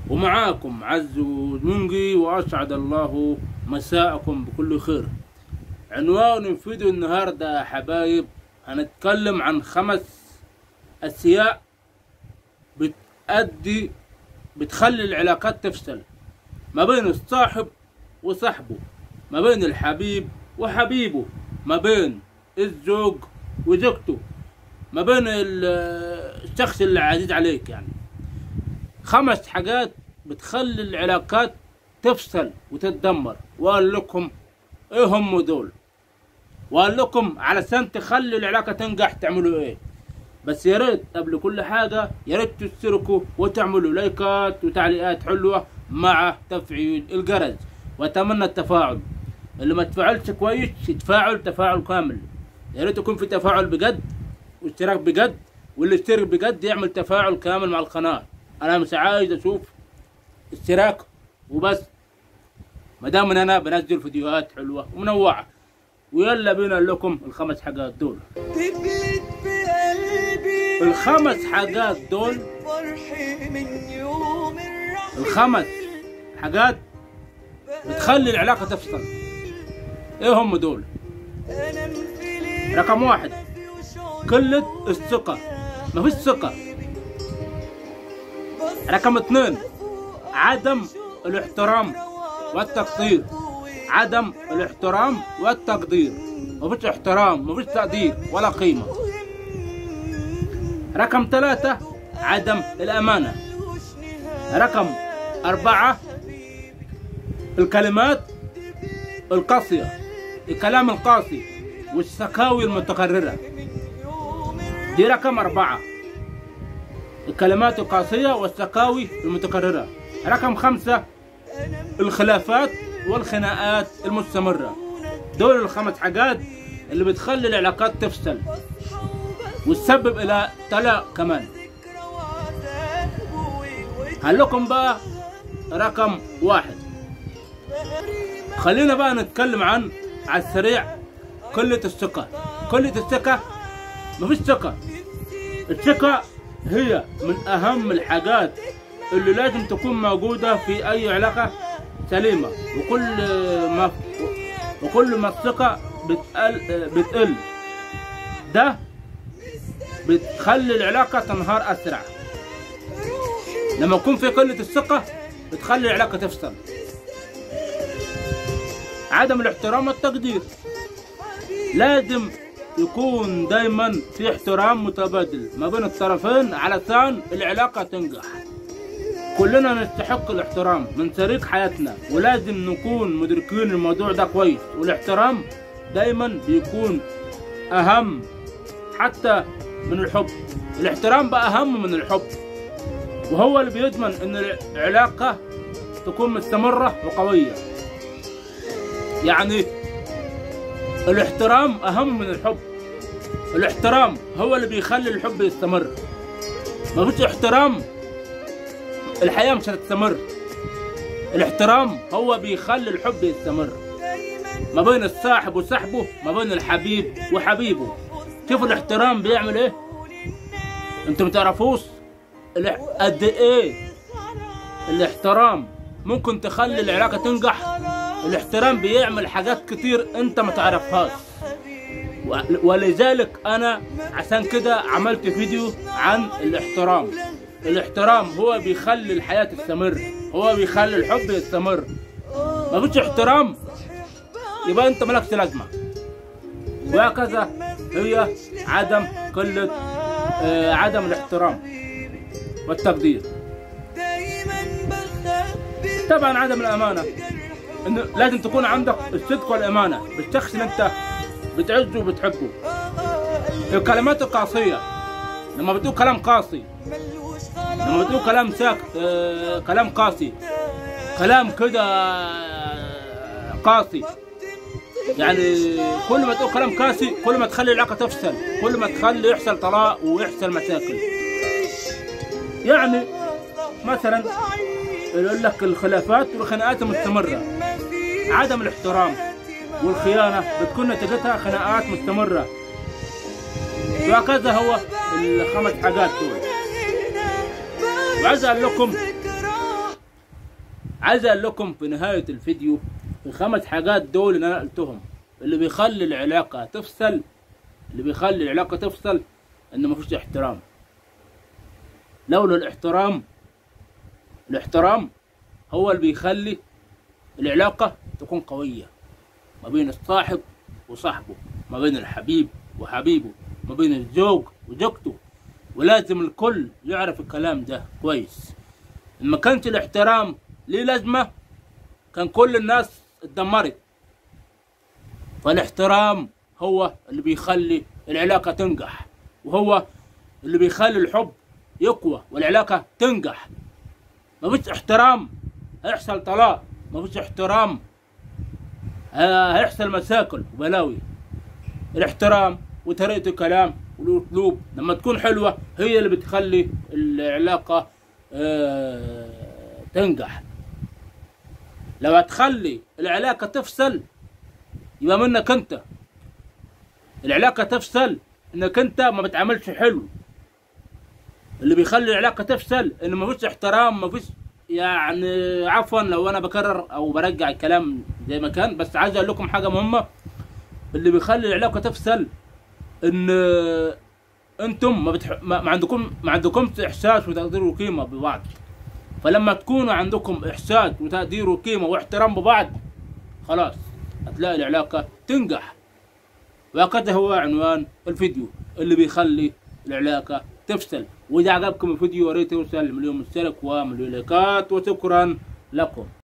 ومعاكم عز منقي، وأسعد الله مساءكم بكل خير. عنوان الفيديو النهاردة يا حبايب، هنتكلم عن 5 أشياء بتخلي العلاقات تفشل، ما بين الصاحب وصاحبه، ما بين الحبيب وحبيبه، ما بين الزوج وزوجته، ما بين الشخص اللي عزيز عليك. يعني 5 حاجات بتخلي العلاقات تفشل وتتدمر. وقال لكم ايه هم دول، وقال لكم علشان تخلي العلاقة تنجح تعملوا ايه. بس يا ريت قبل كل حاجة يا ريت تشتركوا وتعملوا لايكات وتعليقات حلوة مع تفعيل الجرس، واتمنى التفاعل. اللي ما تفاعلش كويس يتفاعل تفاعل كامل. يا ريت يكون في تفاعل بجد واشتراك بجد، واللي يشترك بجد يعمل تفاعل كامل مع القناة. انا مش عايز اشوف اشتراك وبس، ما دام انا بنزل فيديوهات حلوة ومنوعة. ويلا بينا لكم ال5 حاجات دول. ال5 حاجات دول، ال5 حاجات بتخلي العلاقة تفشل. ايه هم دول؟ رقم 1 قلة الثقة، مفيش ثقة. رقم 2 عدم الاحترام والتقدير، عدم الاحترام والتقدير، مفيش احترام مفيش تقدير ولا قيمة. رقم 3 عدم الأمانة. رقم 4 الكلمات القاسية، الكلام القاسي والسكاوي المتكررة. دي رقم 4، الكلمات القاسية والسكاوي المتكررة. رقم 5 الخلافات والخناقات المستمرة. دول ال5 حاجات اللي بتخلي العلاقات تفشل وتسبب الى طلاق كمان. هقول لكم بقى رقم 1. خلينا بقى نتكلم عن على السريع قلة الثقة. قلة الثقة، مفيش ثقة. الثقة هي من أهم الحاجات اللي لازم تكون موجودة في أي علاقة سليمة. وكل ما الثقة بتقل ده بتخلي العلاقة تنهار أسرع. لما يكون في قلة الثقة بتخلي العلاقة تفشل. عدم الاحترام والتقدير، لازم يكون دايما في احترام متبادل ما بين الطرفين علشان العلاقة تنجح. كلنا نستحق الاحترام من شريك حياتنا، ولازم نكون مدركين الموضوع ده كويس. والاحترام دايما بيكون أهم حتى من الحب. الاحترام بقى أهم من الحب، وهو اللي بيضمن ان العلاقة تكون مستمرة وقوية. يعني الاحترام أهم من الحب. الاحترام هو اللي بيخلي الحب يستمر. ما فيش احترام الحياة مش هتستمر. الاحترام هو بيخلي الحب يستمر ما بين الصاحب وصاحبه، ما بين الحبيب وحبيبه. شوفوا الاحترام بيعمل ايه، انتوا متعرفوش قد ايه الاحترام ممكن تخلي العلاقة تنجح. الاحترام بيعمل حاجات كتير انت ما تعرفهاش، ولذلك انا عشان كده عملت فيديو عن الاحترام. الاحترام هو بيخلي الحياة تستمر، هو بيخلي الحب يستمر. ما فيش احترام يبقى انت مالكش لازمة. وهكذا هي عدم الاحترام والتقدير. طبعا عدم الامانة، انه لازم تكون عندك الصدق والامانة بالشخص اللي انت بتعزه وبتحبه. الكلمات القاسية، لما بتقول كلام قاسي، لما بتقول كلام كلام قاسي، كلام كده قاسي، يعني كل ما تقول كلام قاسي كل ما تخلي العلاقة تفشل، كل ما تخلي يحصل طلاق ويحصل مشاكل. يعني مثلا يقول لك الخلافات والخناقات المستمرة. عدم الاحترام والخيانة بتكون نتيجتها خناقات مستمرة. وهكذا هو ال5 حاجات دول. وعايز اقول لكم عايز اقول لكم في نهاية الفيديو الخمس حاجات دول اللي انا قلتهم اللي بيخلي العلاقة تفشل، اللي بيخلي العلاقة تفشل ان مفيش احترام. لولا الاحترام هو اللي بيخلي العلاقة تكون قوية ما بين الصاحب وصاحبه، ما بين الحبيب وحبيبه، ما بين الزوج وزوجته. ولازم الكل يعرف الكلام ده كويس. إن ما كانش الاحترام ليه لازمة كان كل الناس اتدمرت. فالاحترام هو اللي بيخلي العلاقة تنجح، وهو اللي بيخلي الحب يقوى والعلاقة تنجح. مفيش احترام هيحصل طلاق، مفيش احترام هيحصل مشاكل وبلاوي. الاحترام وطريقة الكلام والاسلوب لما تكون حلوة هي اللي بتخلي العلاقة تنجح. لو هتخلي العلاقة تفشل يبقى منك انت. العلاقة تفشل انك انت ما بتعاملش حلو. اللي بيخلي العلاقة تفشل ان مفيش احترام، مفيش يعني عفوا لو انا بكرر او برجع الكلام زي ما كان، بس عايز اقول لكم حاجة مهمة. اللي بيخلي العلاقة تفشل ان انتم ما عندكمش احساس وتقدير وقيمة ببعض. فلما تكونوا عندكم احساس وتقدير وقيمة واحترام ببعض خلاص هتلاقي العلاقة تنجح. وهكذا هو عنوان الفيديو اللي بيخلي العلاقة تفشل. وإذا عجبكم الفيديو يا ريت يوصل لمليون مشترك ومليون لايكات، وشكرا لكم.